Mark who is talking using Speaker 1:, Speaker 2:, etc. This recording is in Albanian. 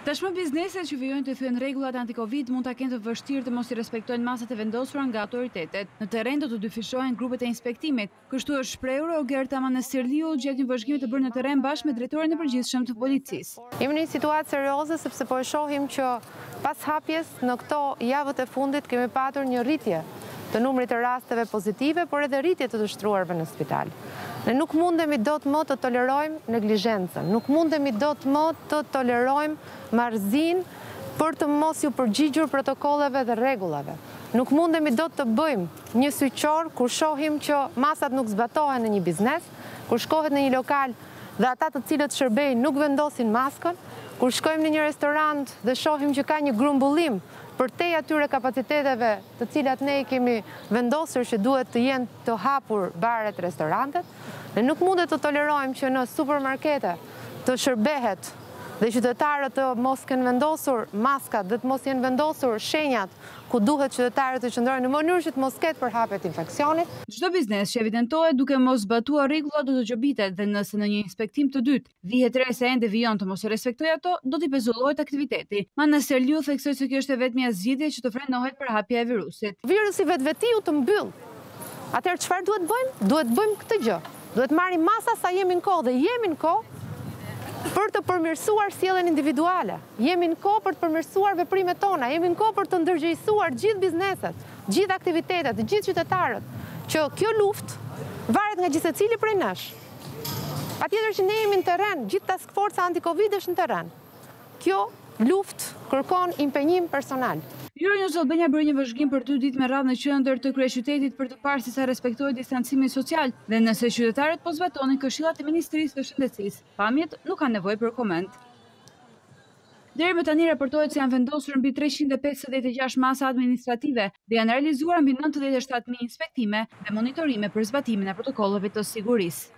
Speaker 1: Tashmë bizneset që vijojnë të thyen rregullat anti-Covid mund ta kenë të vështirë të mos i respektojnë masat e vendosura nga autoritetet. Në terren do të dyfishohen grupet e inspektimit. Kështu është shprehur Ogerta Manastirliu gjatë një bashkimi të bërë në terren bashkë me drejtorin e përgjithshëm të policisë.
Speaker 2: Jemi në një situatë serioze sepse po e shohim që pas hapjes në këto javët e fundit kemi patur një rritje të numrit të rasteve pozitive, por edhe rritje të dështruarve në spital. Ne nuk mundemi dot më të tolerojmë neglizhencën, nuk mundemi dot më të tolerojmë marrëzinë për të mos ju përgjigjur protokolleve dhe rregullave. Nuk mundemi dot të bëjmë një syqor kur shohim që masat nuk zbatohen në një biznes, kur shkohet në një lokal dhe ata të cilët shërbejnë nuk vendosin maskën, kur shkojmë në një restorant dhe shohim që ka një grumbullim përtej atyre kapaciteteve të cilat ne i kemi vendosur që duhet të jenë të hapur baret, restorantet, ne nuk mundet të tolerojmë që në supermarkete të shërbehet dhe qytetarët të mos kenë vendosur maskat dhe të mos jenë vendosur shenjat ku duhet qytetarët të qëndrojnë në mënyrë që të mos ketë përhapje të infeksionit.
Speaker 1: Çdo biznes që evidentohet duke mos zbatuar rregullat do të gjobitet dhe nëse në një inspektim të dytë vihet re se ende vijon të mos e respektojë ato, do t'i pezullohet aktiviteti. Manastirliu theksoi se kjo është vetmja zgjidhje që të frenohet përhapja e virusit.
Speaker 2: Virusi vetvetiu të mbyll. Atëherë çfarë duhet bëjmë? Duhet bëjmë këtë gjë. Duhet marrim masa sa jemi në kohë dhe jemi në kohë për të përmirësuar sjelljen individuale. Jemi në kohë për të përmirësuar veprimet tona, jemi në kohë për të ndërgjegjësuar gjithë bizneset, gjithë aktivitetet, gjithë qytetarët, që kjo luftë varet nga gjithë secili prej nesh. Patjetër që ne jemi në terren, gjithë task forca anti-Covid është në terren. Kjo luftë kërkon impenjim personal.
Speaker 1: Euronews Albania bëri një vëzhgim për 2 ditë me radhë në qendër të kryeqytetit për të parë se sa respektohet distancimin social dhe nëse qytetarët po zbatonin këshillat e Ministrisë të Shëndetësisë. Pamjet nuk kanë nevojë për koment. Deri më tani raportohet se janë vendosur mbi 356 masa administrative dhe janë realizuar mbi 97.000 inspektime dhe monitorime për zbatimin e protokolleve të sigurisë.